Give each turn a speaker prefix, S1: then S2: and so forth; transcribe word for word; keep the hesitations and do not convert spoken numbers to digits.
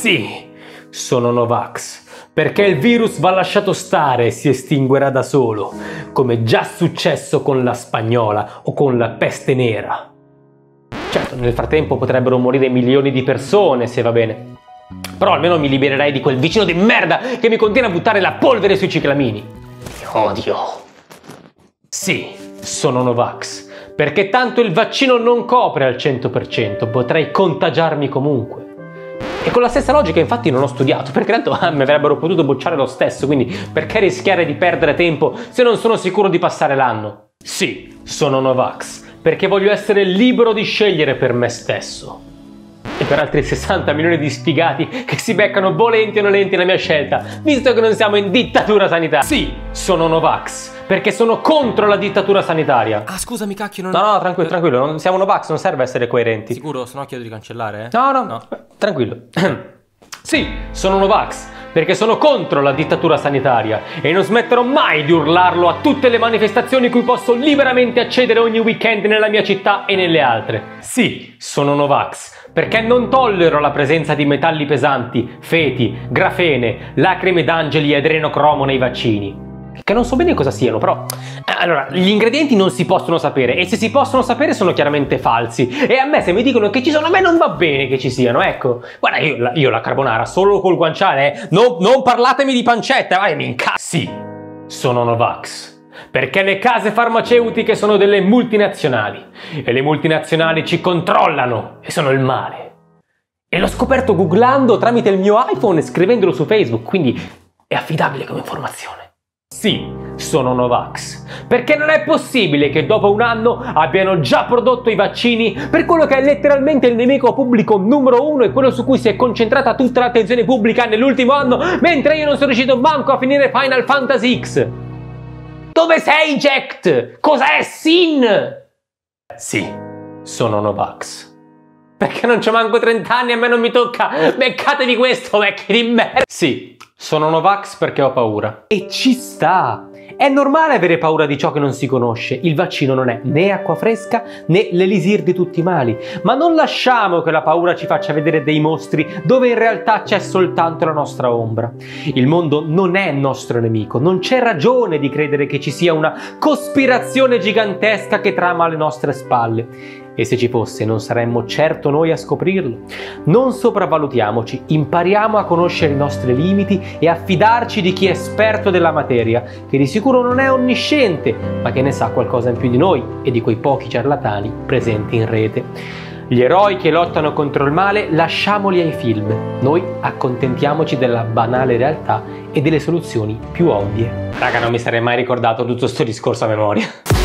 S1: Sì, sono Novax. Perché il virus va lasciato stare e si estinguerà da solo, come già successo con la spagnola o con la peste nera. Certo, nel frattempo potrebbero morire milioni di persone, se va bene. Però almeno mi libererei di quel vicino di merda che mi continua a buttare la polvere sui ciclamini. Odio. Sì, sono Novax. Perché tanto il vaccino non copre al cento per cento, potrei contagiarmi comunque. E con la stessa logica infatti non ho studiato, perché tanto ah, mi avrebbero potuto bocciare lo stesso, quindi perché rischiare di perdere tempo se non sono sicuro di passare l'anno? Sì, sono Novax, perché voglio essere libero di scegliere per me stesso. E per altri sessanta milioni di sfigati che si beccano volenti o nolenti la mia scelta, visto che non siamo in dittatura sanitaria. Sì, sono Novax, perché sono contro la dittatura sanitaria.
S2: Ah, scusami, cacchio, non...
S1: No, no, tranquillo, tranquillo, non siamo Novax, non serve essere coerenti.
S2: Sicuro? Se no chiedo di cancellare, eh?
S1: No, no, no, tranquillo. Sì, sono Novax, perché sono contro la dittatura sanitaria e non smetterò mai di urlarlo a tutte le manifestazioni cui posso liberamente accedere ogni weekend nella mia città e nelle altre. Sì, sono Novax, perché non tollero la presenza di metalli pesanti, feti, grafene, lacrime d'angeli e adrenocromo nei vaccini. Che non so bene cosa siano, però... Allora, gli ingredienti non si possono sapere, e se si possono sapere sono chiaramente falsi. E a me se mi dicono che ci sono, a me non va bene che ci siano, ecco. Guarda, io la, io la carbonara solo col guanciale, eh. No, non parlatemi di pancetta, vai, mi incazzo. Sì, sono Novax. Perché le case farmaceutiche sono delle multinazionali e le multinazionali ci controllano e sono il male. E l'ho scoperto googlando tramite il mio iPhone e scrivendolo su Facebook, quindi è affidabile come informazione. Sì, sono Novax, perché non è possibile che dopo un anno abbiano già prodotto i vaccini per quello che è letteralmente il nemico pubblico numero uno e quello su cui si è concentrata tutta l'attenzione pubblica nell'ultimo anno, mentre io non sono riuscito manco a finire Final Fantasy X. Dove sei, Jacked? Cos'è Sin? Sì, sono Novax. Perché non c'ho manco trenta anni e a me non mi tocca. Beccatevi questo, vecchi di merda. Sì, sono Novax perché ho paura. E ci sta. È normale avere paura di ciò che non si conosce. Il vaccino non è né acqua fresca né l'elisir di tutti i mali. Ma non lasciamo che la paura ci faccia vedere dei mostri dove in realtà c'è soltanto la nostra ombra. Il mondo non è nostro nemico. Non c'è ragione di credere che ci sia una cospirazione gigantesca che trama alle nostre spalle. E se ci fosse, non saremmo certo noi a scoprirlo. Non sopravvalutiamoci, impariamo a conoscere i nostri limiti e a fidarci di chi è esperto della materia, che di sicuro non è onnisciente, ma che ne sa qualcosa in più di noi e di quei pochi ciarlatani presenti in rete. Gli eroi che lottano contro il male lasciamoli ai film. Noi accontentiamoci della banale realtà e delle soluzioni più ovvie. Raga, non mi sarei mai ricordato tutto sto discorso a memoria.